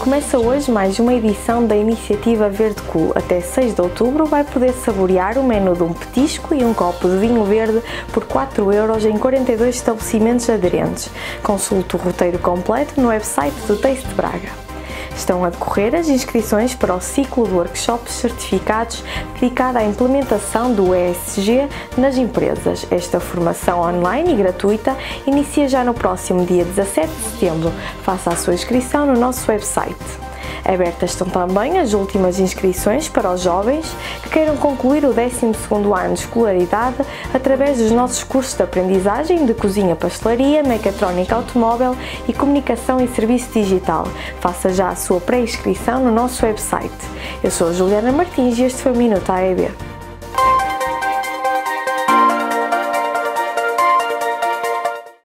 Começa hoje mais uma edição da iniciativa Verde Cool. Até 6 de outubro vai poder saborear o menu de um petisco e um copo de vinho verde por 4€ em 42 estabelecimentos aderentes. Consulte o roteiro completo no website do Taste Braga. Estão a decorrer as inscrições para o ciclo de workshops certificados dedicado à implementação do ESG nas empresas. Esta formação online e gratuita inicia já no próximo dia 17 de setembro. Faça a sua inscrição no nosso website. Abertas estão também as últimas inscrições para os jovens que queiram concluir o 12º ano de escolaridade através dos nossos cursos de aprendizagem de cozinha, pastelaria, mecatrónica automóvel e comunicação e serviço digital. Faça já a sua pré-inscrição no nosso website. Eu sou a Juliana Martins e este foi o Minuto AEB.